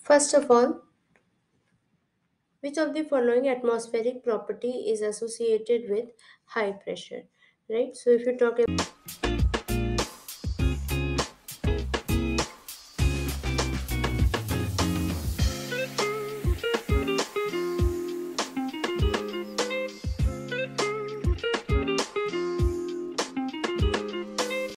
First of all, which of the following atmospheric property is associated with high pressure? Right? So if you talk about